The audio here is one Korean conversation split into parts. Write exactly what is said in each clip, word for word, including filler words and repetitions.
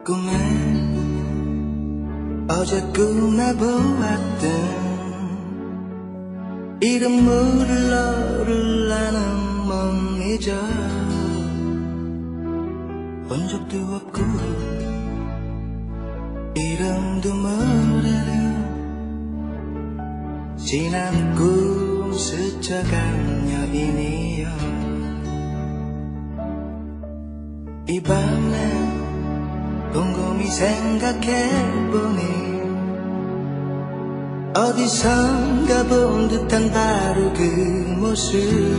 꿈에 어제 꿈에 보았던 이름 물을 너를 나는 못 잊어 본 적도 없고 이름도 모르는 지난 꿈 스쳐간 여인이여 이 밤에 곰곰이 생각해보니 어디선가 본 듯한 바로 그 모습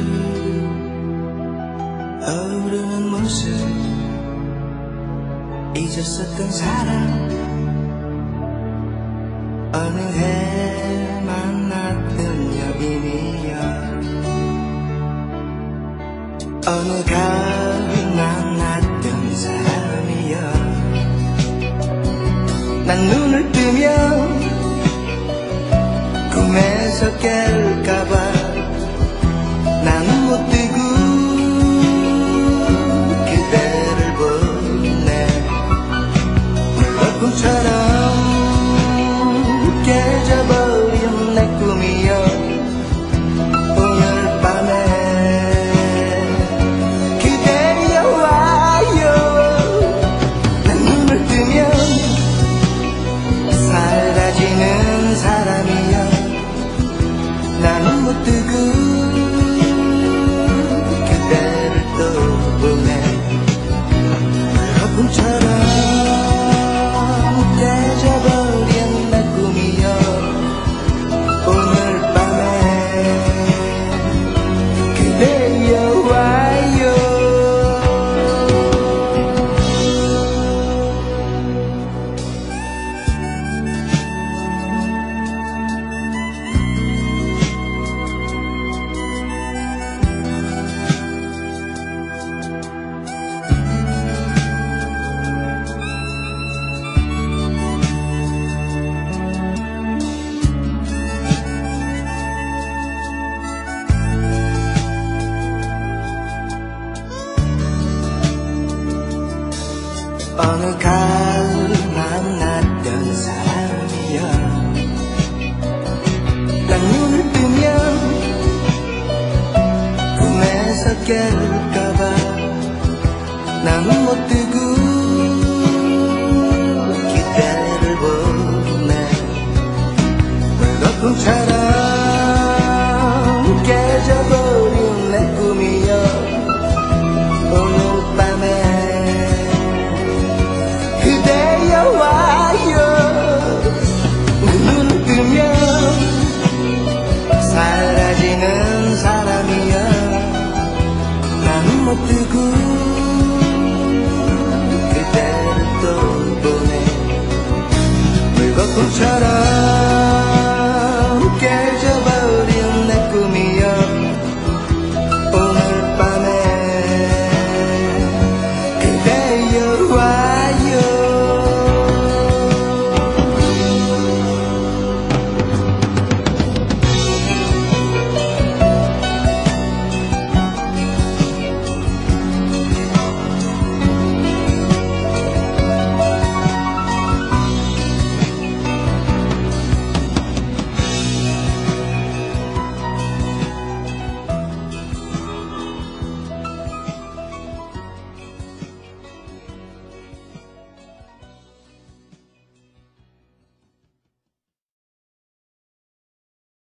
어우르는 모습 잊었었던 사람 어느 해 만났던 여인이여 어느 가을 만났던 사람이여 난 눈을 뜨면 꿈에서 깰까봐 나는 못 뜨고 그대를 보네 물거품처럼 깨져버린 내 꿈이여 오늘 밤에 그대여 와요 난 눈을 뜨면 사라지는 사람이여 나는 못 뜨고 그대를 또 보네 물거품처럼 깨져버린 내 꿈이여 오늘 밤에 그대여 와요 어느 가을 만났던 사람이여 난 눈을 뜨면 꿈에서 깰까봐 나는 못 뜨고